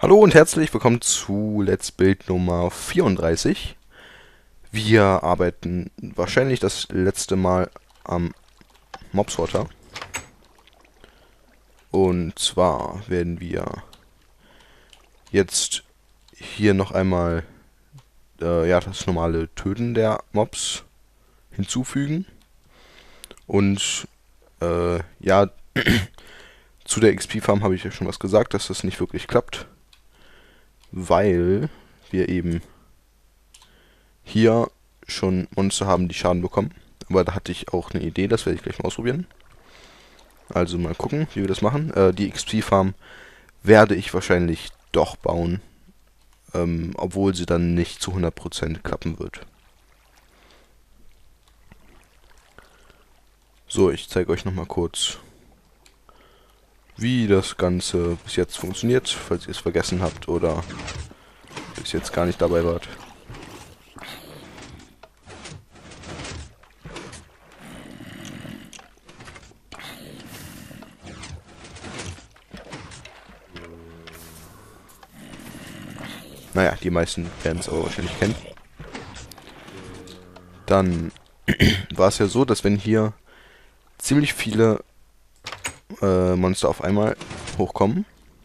Hallo und herzlich willkommen zu Let's Build Nummer 34. Wir arbeiten wahrscheinlich das letzte Mal am Mob-Sorter. Und zwar werden wir jetzt hier noch einmal das normale Töten der Mobs hinzufügen. Und ja, zu der XP-Farm habe ich ja schon was gesagt, dass das nicht wirklich klappt, weil wir eben hier schon Monster haben, die Schaden bekommen. Aber da hatte ich auch eine Idee, das werde ich gleich mal ausprobieren. Also mal gucken, wie wir das machen. Die XP-Farm werde ich wahrscheinlich doch bauen, obwohl sie dann nicht zu 100% klappen wird. So, ich zeige euch nochmal kurz, wie das Ganze bis jetzt funktioniert, falls ihr es vergessen habt oder bis jetzt gar nicht dabei wart. Naja, die meisten werden es aber wahrscheinlich kennen. Dann war es ja so, dass wenn hier ziemlich viele Monster auf einmal hochkommen,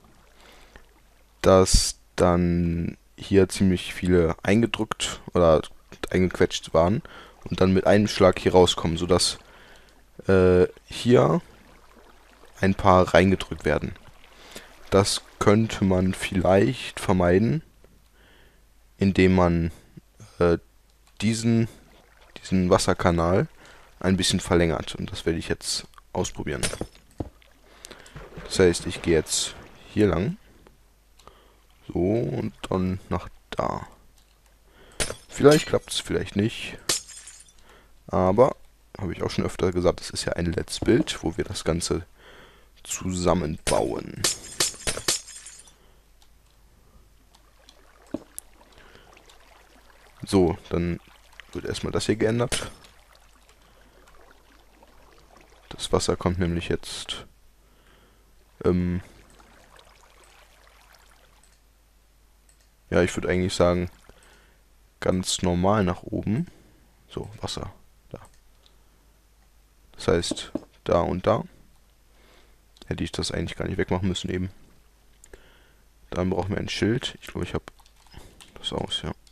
dass dann hier ziemlich viele eingedrückt oder eingequetscht waren und dann mit einem Schlag hier rauskommen, sodass hier ein paar reingedrückt werden. Das könnte man vielleicht vermeiden, indem man diesen Wasserkanal ein bisschen verlängert. Und das werde ich jetzt ausprobieren. Das heißt, ich gehe jetzt hier lang. So, und dann nach da. Vielleicht klappt es, vielleicht nicht. Aber, habe ich auch schon öfter gesagt, das ist ja ein Let's Build, wo wir das Ganze zusammenbauen. So, dann wird erstmal das hier geändert. Das Wasser kommt nämlich jetzt ja, ich würde eigentlich sagen, ganz normal nach oben. So, Wasser. Da. Das heißt, da und da. Hätte ich das eigentlich gar nicht wegmachen müssen eben. Dann brauchen wir ein Schild. Ich glaube, ich habe das aus, ja.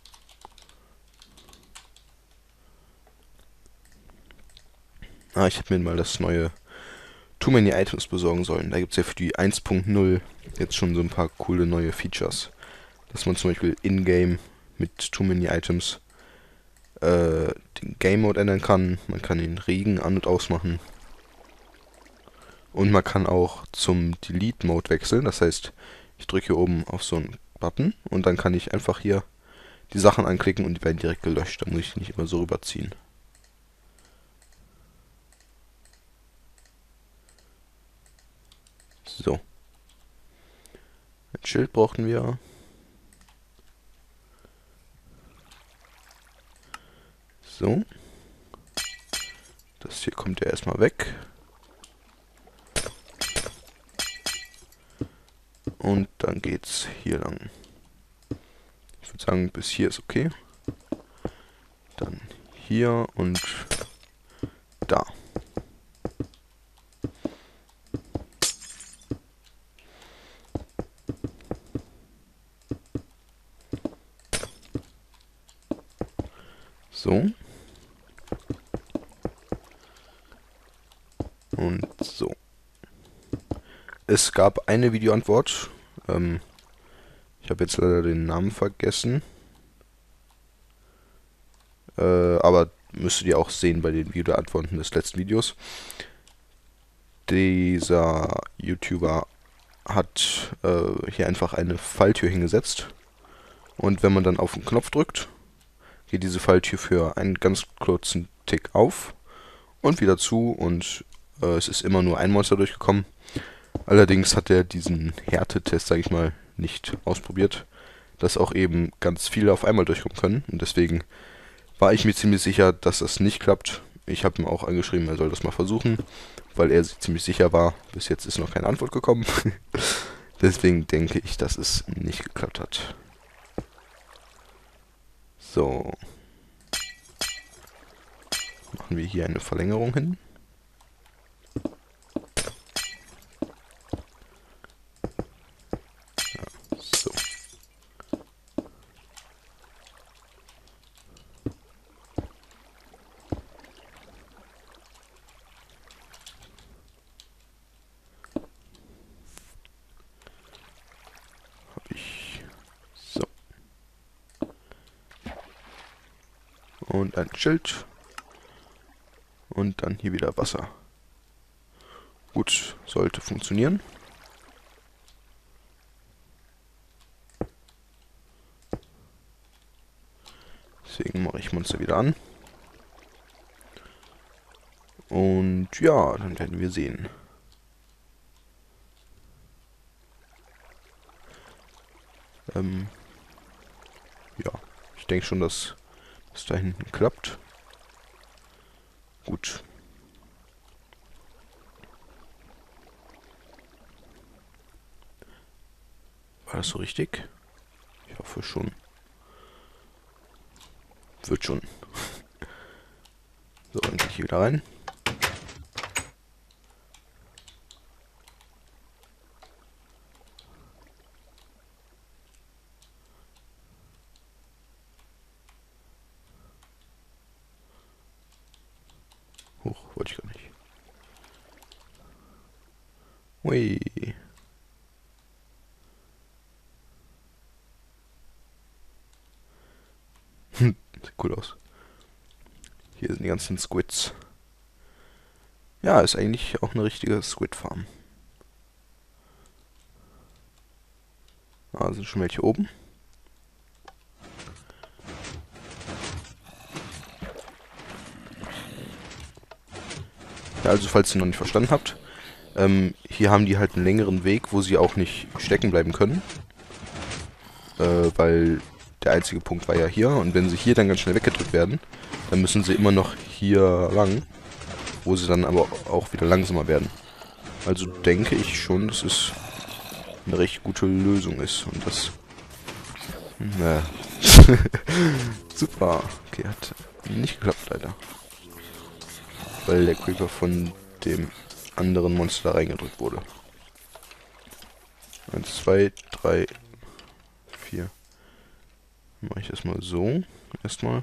Ich hätte mir mal das neue Too Many Items besorgen sollen. Da gibt es ja für die 1.0 jetzt schon so ein paar coole neue Features. Dass man zum Beispiel in-game mit Too Many Items den Game Mode ändern kann. Man kann den Regen an- und ausmachen. Und man kann auch zum Delete Mode wechseln. Das heißt, ich drücke hier oben auf so einen Button und dann kann ich einfach hier die Sachen anklicken und die werden direkt gelöscht. Da muss ich nicht immer so rüberziehen. So. Ein Schild brauchten wir. So. Das hier kommt ja erstmal weg. Und dann geht's hier lang. Ich würde sagen, bis hier ist okay. Dann hier und da. So. Und so. Es gab eine Videoantwort. Ich habe jetzt leider den Namen vergessen. Aber müsstet ihr auch sehen bei den Videoantworten des letzten Videos. Dieser YouTuber hat hier einfach eine Falltür hingesetzt. Und wenn man dann auf den Knopf drückt, geht diese Falltür für einen ganz kurzen Tick auf und wieder zu. Und es ist immer nur ein Monster durchgekommen. Allerdings hat er diesen Härtetest, sage ich mal, nicht ausprobiert, dass auch eben ganz viele auf einmal durchkommen können. Und deswegen war ich mir ziemlich sicher, dass das nicht klappt. Ich habe ihm auch angeschrieben, er soll das mal versuchen, weil er sich ziemlich sicher war. Bis jetzt ist noch keine Antwort gekommen. Deswegen denke ich, dass es nicht geklappt hat. So. Machen wir hier eine Verlängerung hin. So. Habe ich. So. Und ein Schild. Und dann hier wieder Wasser. Gut, sollte funktionieren. Deswegen mache ich Monster wieder an. Und ja, dann werden wir sehen. Ja, ich denke schon, dass es da hinten klappt. Gut. War das so richtig? Ich hoffe schon. Wird schon. So, dann gehe ich hier wieder rein. Hoch, wollte ich gar nicht. Hui. Sieht cool aus. Hier sind die ganzen Squids. Ja, ist eigentlich auch eine richtige Squid-Farm. Ah, sind schon welche oben. Ja, also falls ihr noch nicht verstanden habt, hier haben die halt einen längeren Weg, wo sie auch nicht stecken bleiben können. Weil der einzige Punkt war ja hier und wenn sie hier dann ganz schnell weggedrückt werden, dann müssen sie immer noch hier lang, wo sie dann aber auch wieder langsamer werden. Also denke ich schon, dass es eine recht gute Lösung ist und das... Na. Super. Okay, hat nicht geklappt leider. Weil der Creeper von dem anderen Monster da reingedrückt wurde. 1, 2, 3, 4. Mache ich das mal so. Erstmal.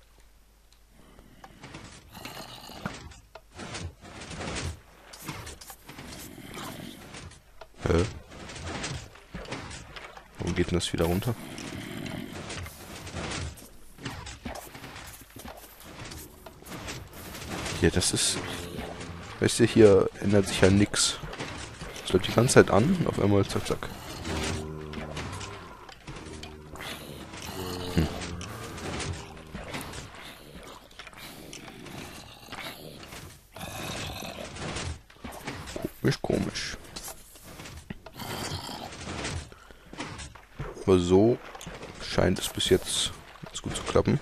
Wo geht denn das wieder runter? Hier, das ist... Weißt du, hier ändert sich ja nix. Es läuft die ganze Zeit an und auf einmal zack, zack. Komisch, komisch. Aber so scheint es bis jetzt ganz gut zu klappen.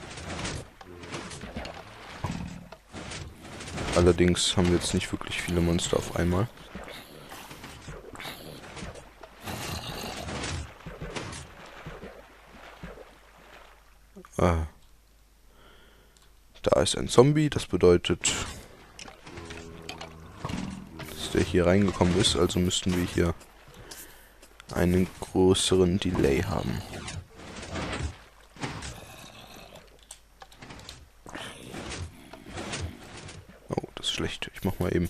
Allerdings haben wir jetzt nicht wirklich viele Monster auf einmal. Ah. Da ist ein Zombie, das bedeutet, dass der hier reingekommen ist, also müssten wir hier einen größeren Delay haben. Oh, das ist schlecht. Ich mach mal eben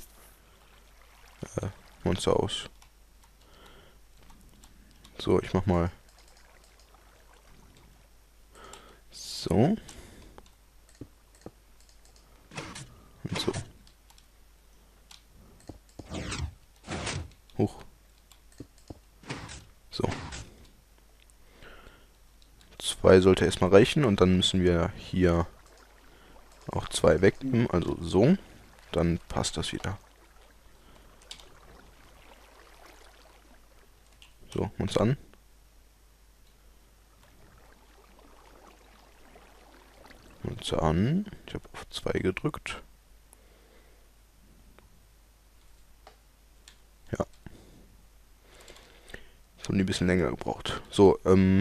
Monster aus. So, ich mach mal so. Und so. Hoch. So. 2 sollte erstmal reichen und dann müssen wir hier auch 2 wegnehmen, also so. Dann passt das wieder. So, uns an. Uns an. Ich habe auf 2 gedrückt. Ja. und ein bisschen länger gebraucht. So,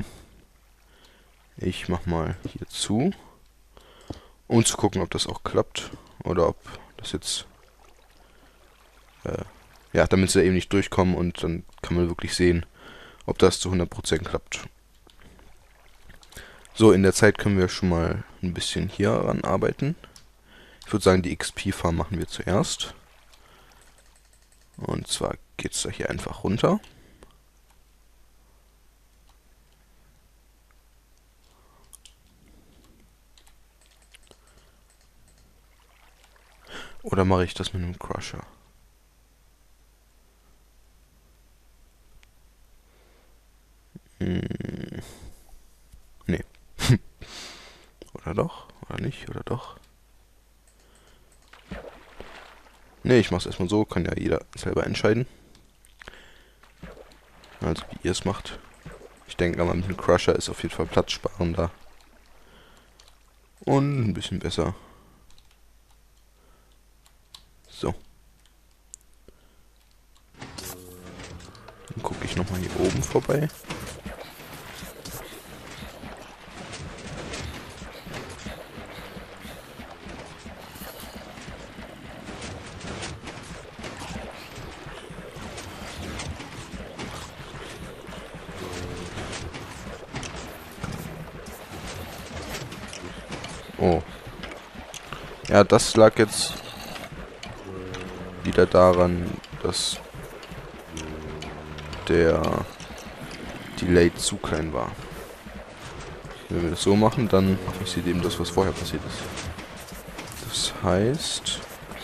ich mach mal hier zu, um zu gucken, ob das auch klappt. Oder ob das jetzt, ja, damit sie eben nicht durchkommen und dann kann man wirklich sehen, ob das zu 100% klappt. So, in der Zeit können wir schon mal ein bisschen hier ran arbeiten. Ich würde sagen, die XP-Farm machen wir zuerst. Und zwar geht es da hier einfach runter. Oder mache ich das mit einem Crusher? Nee. Oder doch? Oder nicht? Oder doch? Nee, ich mach's erstmal so. Kann ja jeder selber entscheiden. Also wie ihr es macht. Ich denke aber mit dem Crusher ist auf jeden Fall platzsparender. Und ein bisschen besser. So. Dann gucke ich nochmal hier oben vorbei. Oh. Ja, das lag jetzt wieder daran, dass der Delay zu klein war. Wenn wir das so machen, dann passiert eben das, was vorher passiert ist. Das heißt,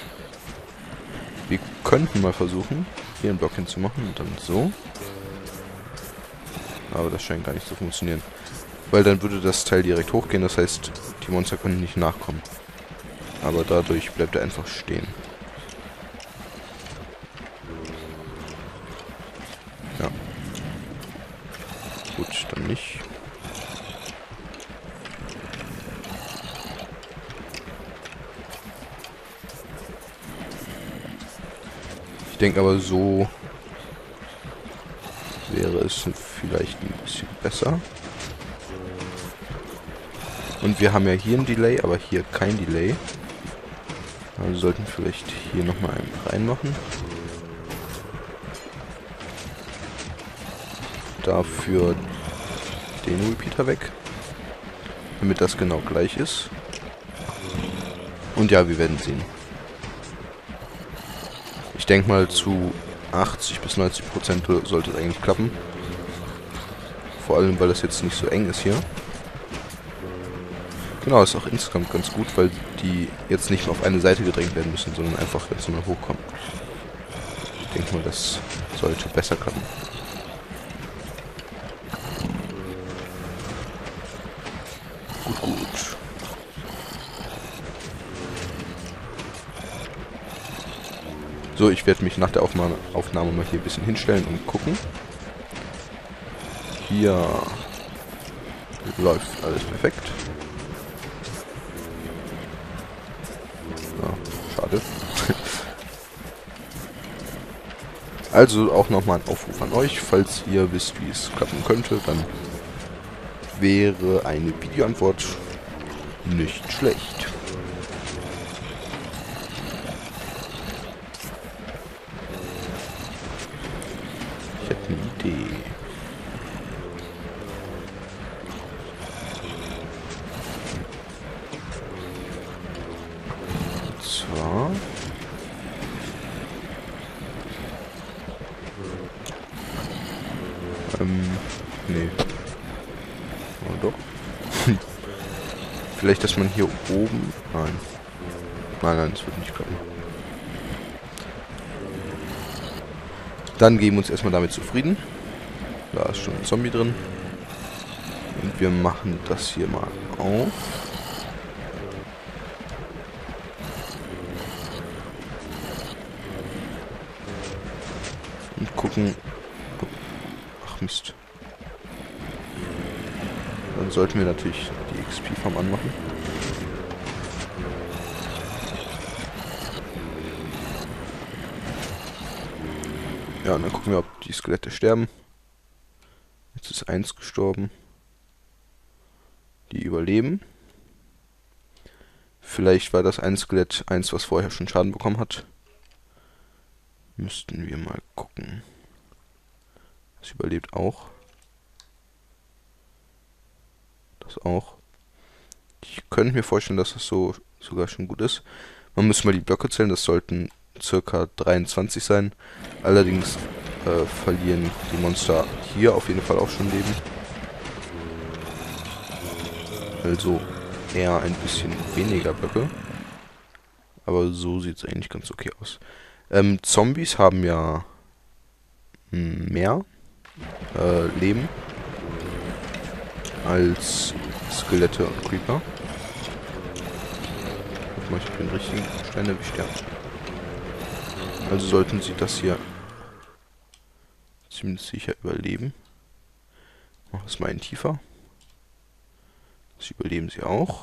wir könnten mal versuchen, hier einen Block hinzumachen und dann so. Aber das scheint gar nicht zu funktionieren. Weil dann würde das Teil direkt hochgehen, das heißt, die Monster können nicht nachkommen. Aber dadurch bleibt er einfach stehen. Ja. Gut, dann nicht. Ich denke aber so wäre es vielleicht ein bisschen besser. Und wir haben ja hier ein Delay, aber hier kein Delay. Also sollten wir vielleicht hier nochmal einen reinmachen. Dafür den Repeater weg. Damit das genau gleich ist. Und ja, wir werden sehen. Ich denke mal zu 80 bis 90% sollte es eigentlich klappen. Vor allem, weil das jetzt nicht so eng ist hier. Genau, ist auch insgesamt ganz gut, weil die jetzt nicht mehr auf eine Seite gedrängt werden müssen, sondern einfach ganz normal hochkommen. Ich denke mal, das sollte besser klappen. Gut, gut. So, ich werde mich nach der Aufnahme mal hier ein bisschen hinstellen und gucken. Hier läuft alles perfekt. Ja, schade. Also auch nochmal ein Aufruf an euch, falls ihr wisst, wie es klappen könnte, dann wäre eine Videoantwort nicht schlecht. Ich hätte eine Idee. Und zwar... nee. Oh, doch. Vielleicht, dass man hier oben... Nein. Nein, nein, das wird nicht klappen. Dann geben wir uns erstmal damit zufrieden. Da ist schon ein Zombie drin. Und wir machen das hier mal auf. Und gucken... Ach Mist. Dann sollten wir natürlich die XP-Farm anmachen. Ja, und dann gucken wir, ob die Skelette sterben. Jetzt ist eins gestorben. Die überleben. Vielleicht war das ein Skelett eins, was vorher schon Schaden bekommen hat. Müssten wir mal gucken. Das überlebt auch. Das auch. Ich könnte mir vorstellen, dass das so sogar schon gut ist. Man muss mal die Blöcke zählen. Das sollten circa 23 sein. Allerdings verlieren die Monster hier auf jeden Fall auch schon Leben. Also eher ein bisschen weniger Blöcke. Aber so sieht es eigentlich ganz okay aus. Zombies haben ja mehr Leben als Skelette und Creeper. Guck mal, ich habe den richtigen Stein erwischt, ja. Also sollten sie das hier ziemlich sicher überleben. Mach es mal ein tiefer. Das überleben sie auch.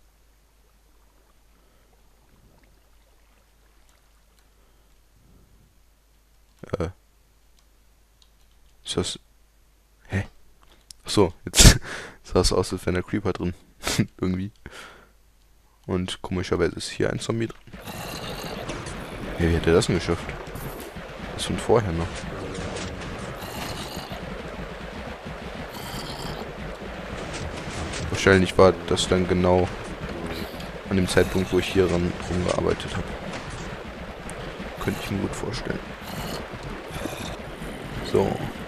Ist das... Hä? Achso, jetzt sah es aus, als wäre ein Creeper drin. Irgendwie. Und komischerweise ist hier ein Zombie drin. Hey, wie hat er das denn geschafft? Das von vorher noch. Wahrscheinlich war das dann genau an dem Zeitpunkt, wo ich hier rumgearbeitet habe. Könnte ich mir gut vorstellen. So.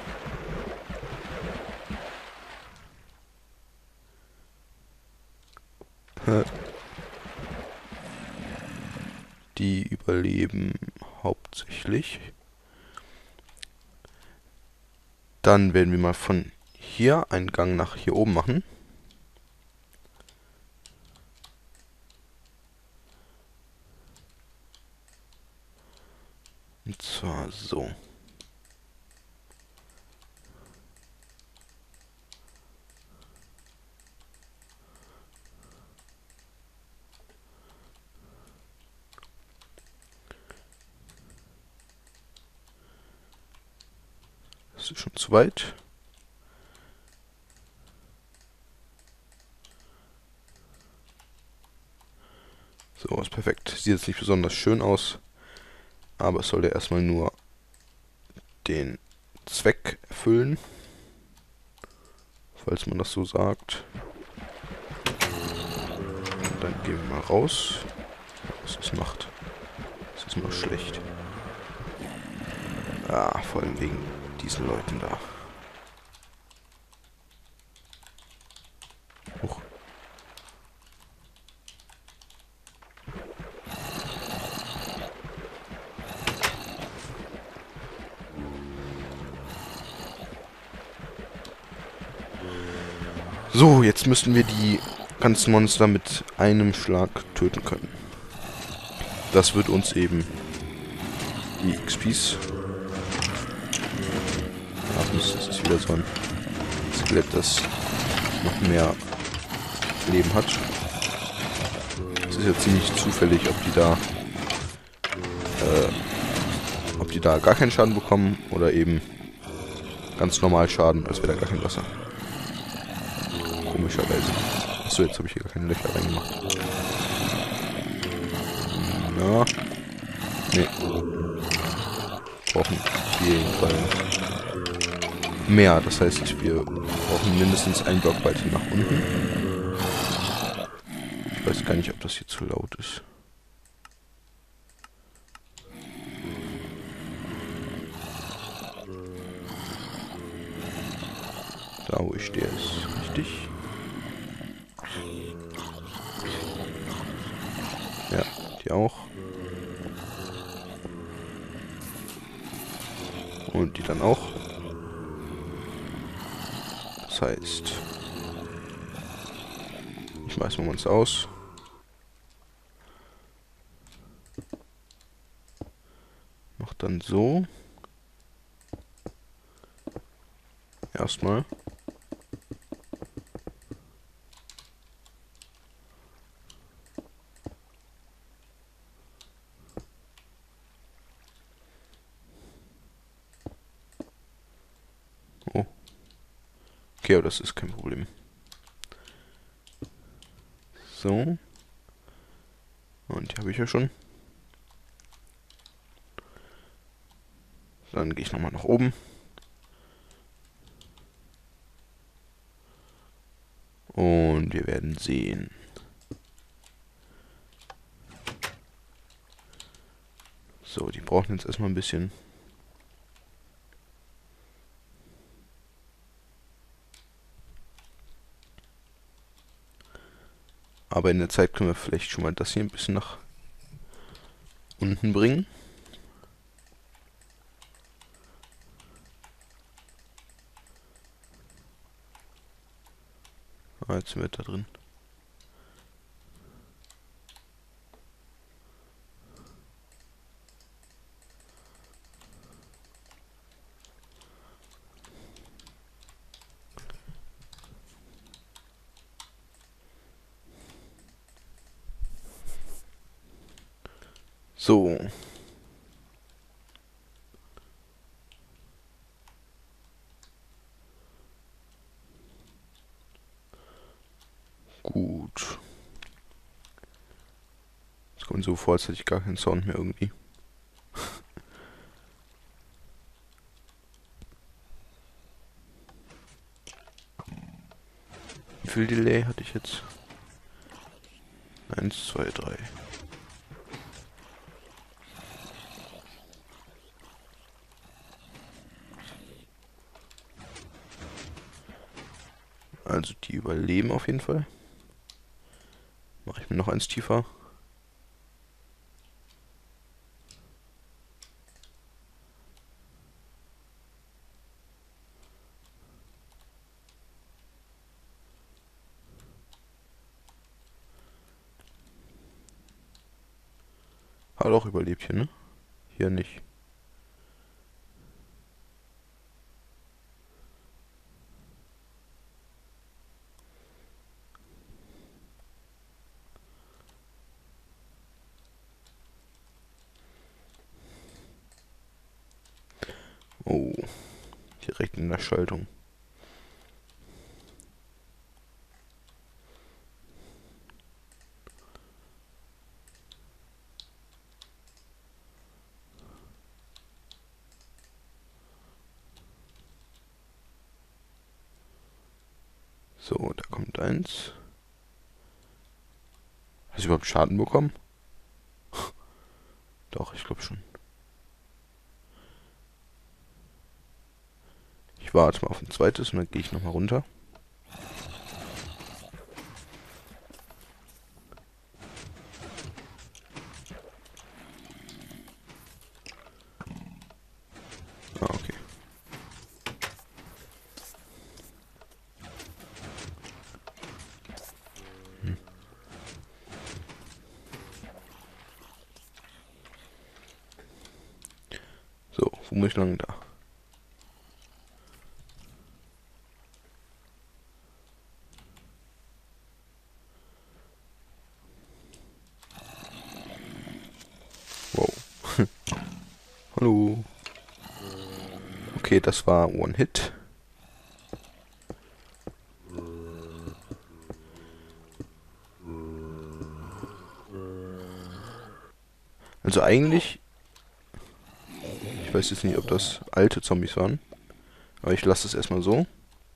Die überleben hauptsächlich. Dann werden wir mal von hier einen Gang nach hier oben machen. Und zwar so. Das ist schon zu weit. So, ist perfekt. Sieht jetzt nicht besonders schön aus, aber es soll ja erstmal nur den Zweck erfüllen, falls man das so sagt. Und dann gehen wir mal raus. Was das macht. Das ist noch schlecht. Ah, vor allem wegen diesen Leuten da. Huch. So, jetzt müssten wir die ganzen Monster mit einem Schlag töten können. Das wird uns eben die XPs. Ach Mist, das ist wieder so ein Skelett, das noch mehr Leben hat. Es ist ja ziemlich zufällig, ob die da gar keinen Schaden bekommen oder eben ganz normal Schaden, als wäre da gar kein Wasser. Komischerweise. Achso, jetzt habe ich hier gar keine Löcher reingemacht. Na. Nee. Brauchen auf jeden Fall mehr. Das heißt, wir brauchen mindestens einen Block weiter nach unten. Ich weiß gar nicht, ob das hier zu laut ist. Da, wo ich stehe, ist richtig. Ja, die auch. Und die dann auch. Das heißt, ich schmeiß mal uns aus. Mach dann so. Erstmal. Oh. Okay, aber das ist kein Problem. So. Und die habe ich ja schon. Dann gehe ich nochmal nach oben. Und wir werden sehen. So, die brauchen jetzt erstmal ein bisschen. Aber in der Zeit können wir vielleicht schon mal das hier ein bisschen nach unten bringen. Ah, jetzt sind wir da drin. So. Gut. Es kommt so vor, als hätte ich gar keinen Sound mehr irgendwie. Wie viel Delay hatte ich jetzt? 1, 2, 3. Also die überleben auf jeden Fall. Mache ich mir noch eins tiefer. Hat auch überlebt hier, ne? Hier nicht. Oh, direkt in der Schaltung. So, da kommt eins. Hast du überhaupt Schaden bekommen? Doch, ich glaube schon. Ich warte mal auf ein zweites und dann gehe ich nochmal runter. Ah, okay. So, wo muss ich lang? Da. Wow. Hallo. Okay, das war One-Hit. Also eigentlich, ich weiß jetzt nicht, ob das alte Zombies waren, aber ich lasse es erstmal so.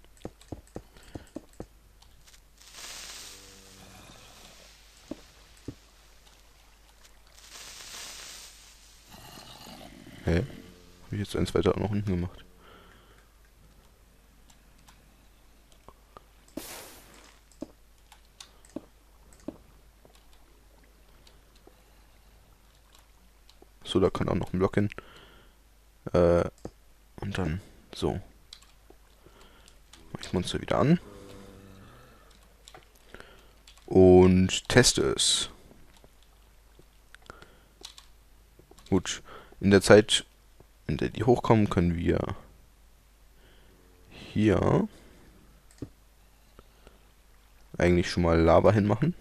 Hä? Habe ich jetzt eins weiter nach unten gemacht? So, da kann auch noch ein Block hin. Und dann so. Mach ich das Monster wieder an. Und teste es. Gut. In der Zeit, in der die hochkommen, können wir hier eigentlich schon mal Lava hinmachen.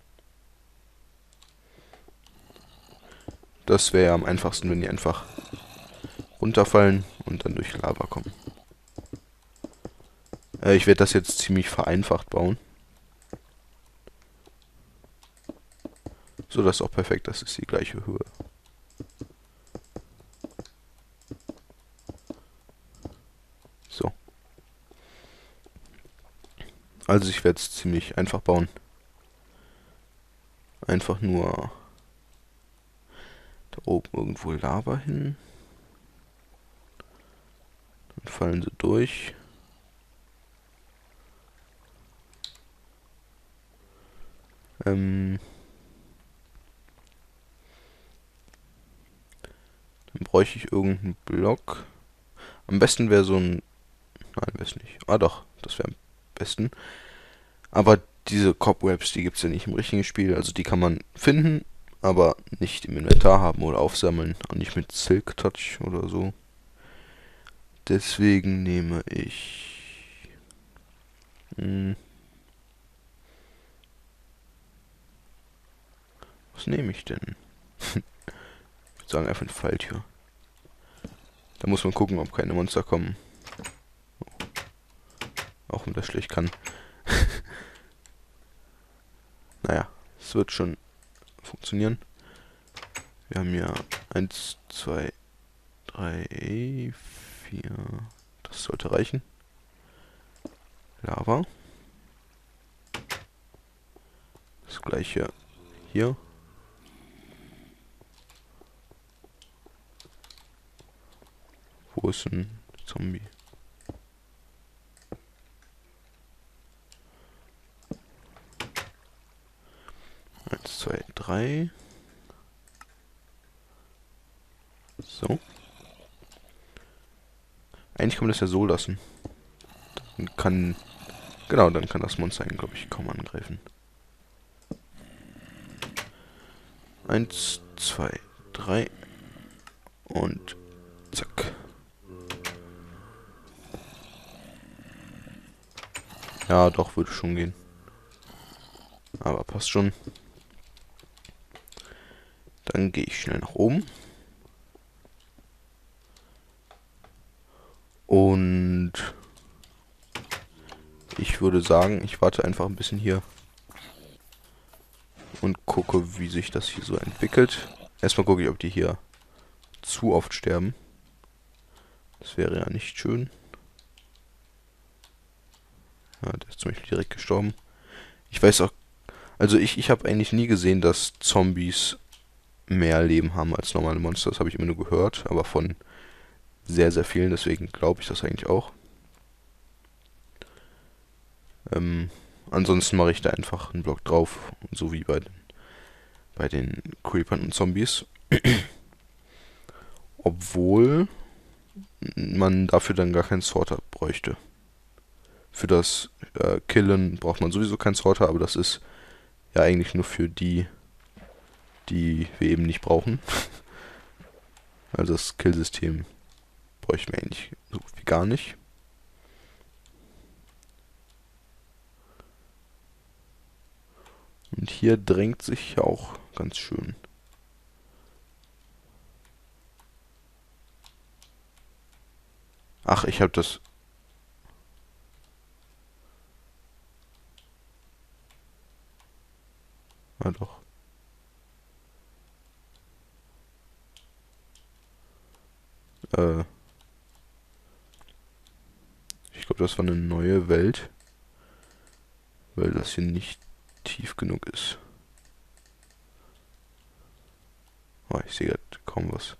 Das wäre am einfachsten, wenn die einfach runterfallen und dann durch Lava kommen. Ich werde das jetzt ziemlich vereinfacht bauen. So, das ist auch perfekt. Das ist die gleiche Höhe. So. Also ich werde es ziemlich einfach bauen. Einfach nur da oben irgendwo Lava hin. Dann fallen sie durch. Dann bräuchte ich irgendeinen Block. Am besten wäre so ein... Nein, weiß nicht. Ah doch, das wäre am besten. Aber diese Cobwebs, die gibt es ja nicht im richtigen Spiel. Also die kann man finden, aber nicht im Inventar haben oder aufsammeln. Auch nicht mit Silk Touch oder so. Deswegen nehme ich... was nehme ich denn? Ich würde sagen einfach eine Falltür. Da muss man gucken, ob keine Monster kommen. Auch wenn das schlecht kann. Naja, es wird schon funktionieren. Wir haben ja 1, 2, 3, 4. Das sollte reichen. Lava. Das gleiche hier. Wo ist ein Zombie? Eins, zwei, drei. So. Eigentlich kann man das ja so lassen. Dann kann... Genau, dann kann das Monster ihn, glaube ich, kaum angreifen. 1, 2, 3. Und zack. Ja, doch, würde schon gehen. Aber passt schon. Dann gehe ich schnell nach oben. Und ich würde sagen, ich warte einfach ein bisschen hier. Und gucke, wie sich das hier so entwickelt. Erstmal gucke ich, ob die hier zu oft sterben. Das wäre ja nicht schön. Ja, der ist zum Beispiel direkt gestorben. Ich weiß auch, also ich habe eigentlich nie gesehen, dass Zombies mehr Leben haben als normale Monster. Das habe ich immer nur gehört, aber von sehr, sehr vielen. Deswegen glaube ich das eigentlich auch. Ansonsten mache ich da einfach einen Block drauf, so wie bei den Creepern und Zombies. Obwohl man dafür dann gar keinen Sorter bräuchte. Für das Killen braucht man sowieso keinen Sorter, aber das ist ja eigentlich nur für die, die wir eben nicht brauchen. Also das Killsystem bräuchten wir eigentlich so gut wie gar nicht. Und hier drängt sich auch ganz schön. Ach, ich habe das... Ah doch. Äh, ich glaube, das war eine neue Welt, weil das hier nicht tief genug ist. Oh, ich sehe gerade kaum was.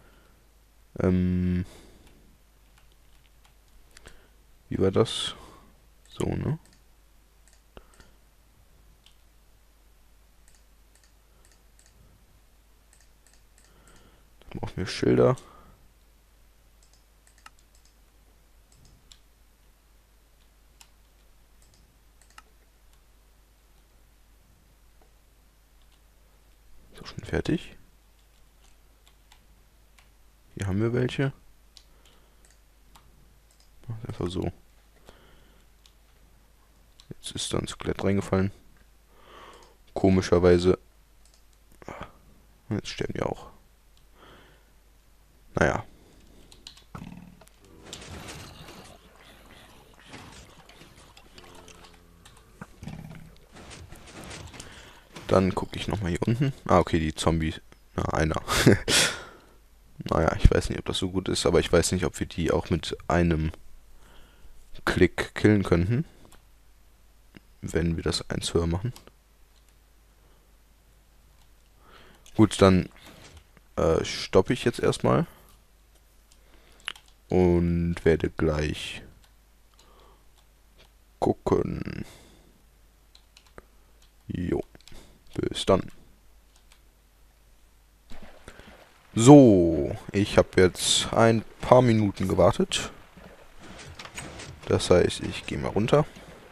Wie war das? So, ne? Dann brauchen wir Schilder. So, schon fertig. Hier haben wir welche. Einfach so. Jetzt ist da ein Skelett reingefallen. Komischerweise. Jetzt sterben die auch. Naja. Dann gucke ich nochmal hier unten. Ah, okay, die Zombie. Na, einer. Naja, ich weiß nicht, ob das so gut ist, aber ich weiß nicht, ob wir die auch mit einem Klick killen könnten, wenn wir das eins höher machen. Gut, dann stoppe ich jetzt erstmal und werde gleich gucken. Jo, bis dann. So, ich habe jetzt ein paar Minuten gewartet. Das heißt, ich gehe mal runter.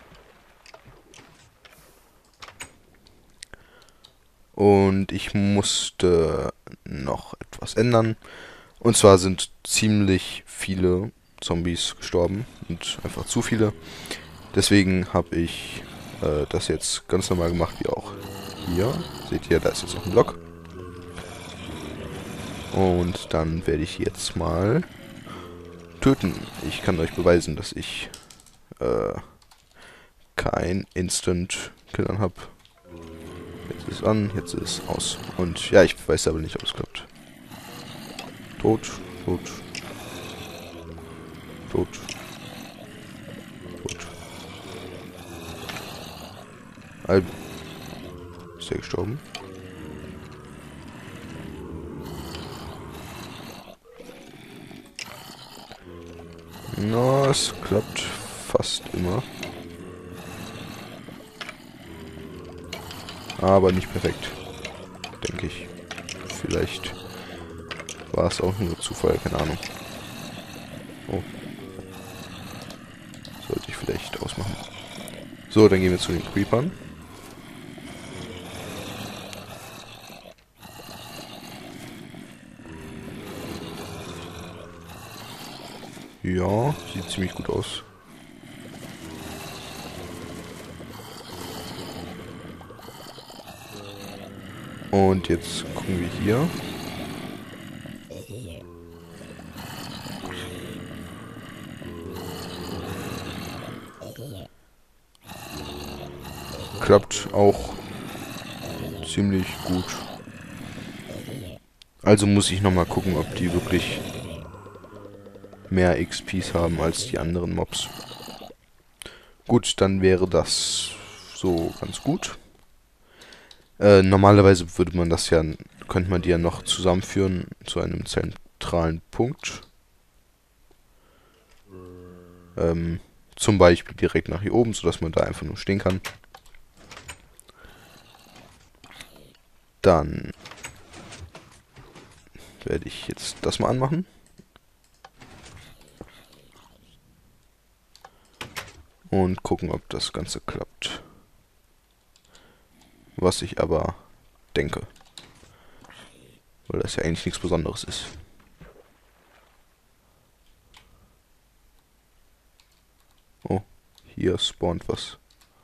Und ich musste noch etwas ändern. Und zwar sind ziemlich viele Zombies gestorben. Und einfach zu viele. Deswegen habe ich das jetzt ganz normal gemacht, wie auch hier. Seht ihr, da ist jetzt noch ein Block. Und dann werde ich jetzt mal töten. Ich kann euch beweisen, dass ich kein Instant-Kill habe. Jetzt ist es an, jetzt ist es aus. Und ja, ich weiß aber nicht, ob es klappt. Tot, tot, tot, tot. Alb. Ist er gestorben? Na, es klappt fast immer. Aber nicht perfekt. Denke ich. Vielleicht war es auch nur Zufall, keine Ahnung. Oh. Sollte ich vielleicht ausmachen. So, dann gehen wir zu den Creepern. Ja, sieht ziemlich gut aus. Und jetzt gucken wir hier. Klappt auch ziemlich gut. Also muss ich nochmal gucken, ob die wirklich mehr XPs haben als die anderen Mobs. Gut, dann wäre das so ganz gut. Normalerweise würde man das ja, könnte man die ja noch zusammenführen zu einem zentralen Punkt. Zum Beispiel direkt nach hier oben, sodass man da einfach nur stehen kann. Dann werde ich jetzt das mal anmachen. Und gucken, ob das Ganze klappt. Was ich aber denke. Weil das ja eigentlich nichts Besonderes ist. Oh, hier spawnt was.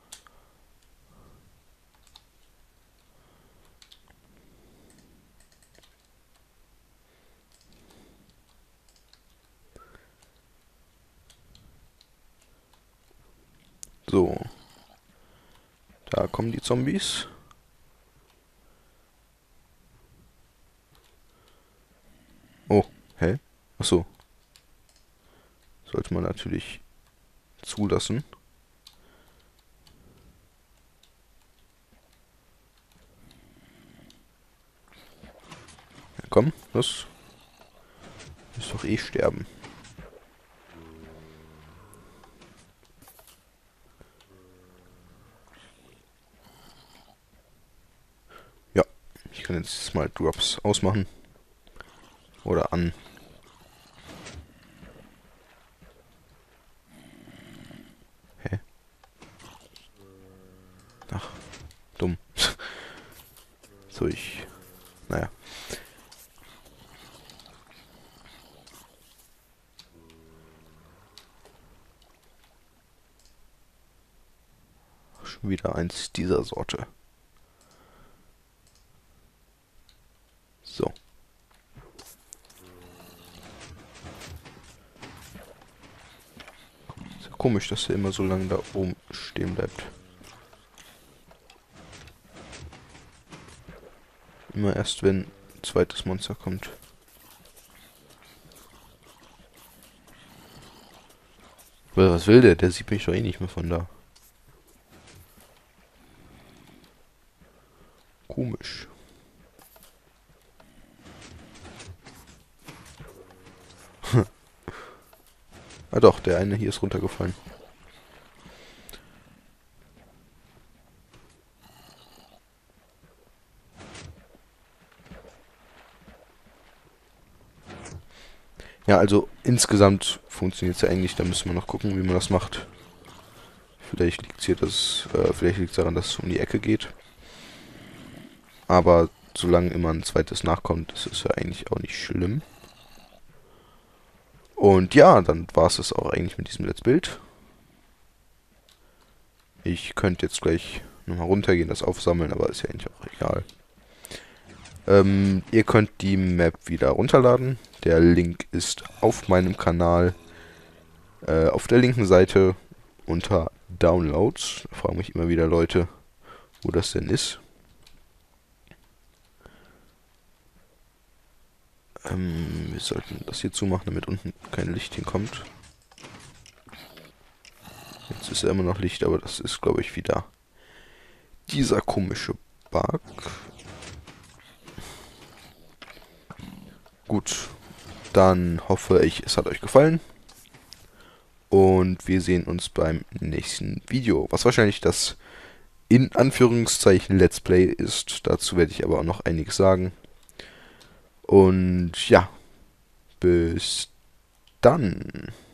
So. Da kommen die Zombies. Oh, hä? Achso. Sollte man natürlich zulassen. Ja, komm, los. Ist doch eh sterben. Ja, ich kann jetzt mal Drops ausmachen. Oder an. Hä? Ach, dumm. So, naja. Schon wieder eins dieser Sorte. So. Ist ja komisch, dass er immer so lange da oben stehen bleibt. Immer erst, wenn ein zweites Monster kommt. Was will der? Der sieht mich doch eh nicht mehr von da. Komisch. Ah doch, der eine hier ist runtergefallen. Ja, also insgesamt funktioniert es ja eigentlich. Da müssen wir noch gucken, wie man das macht. Vielleicht liegt es hier vielleicht liegt es daran, dass es um die Ecke geht. Aber solange immer ein zweites nachkommt, das ist ja eigentlich auch nicht schlimm. Und ja, dann war es auch eigentlich mit diesem Let's Build. Ich könnte jetzt gleich nochmal runtergehen, das aufsammeln, aber ist ja eigentlich auch egal. Ihr könnt die Map wieder runterladen. Der Link ist auf meinem Kanal auf der linken Seite unter Downloads. Da fragen mich immer wieder Leute, wo das denn ist. Wir sollten das hier zumachen, damit unten kein Licht hinkommt. Jetzt ist ja immer noch Licht, aber das ist, glaube ich, wieder dieser komische Bug. Gut, dann hoffe ich, es hat euch gefallen. Und wir sehen uns beim nächsten Video, was wahrscheinlich das in Anführungszeichen Let's Play ist. Dazu werde ich aber auch noch einiges sagen. Und ja, bis dann.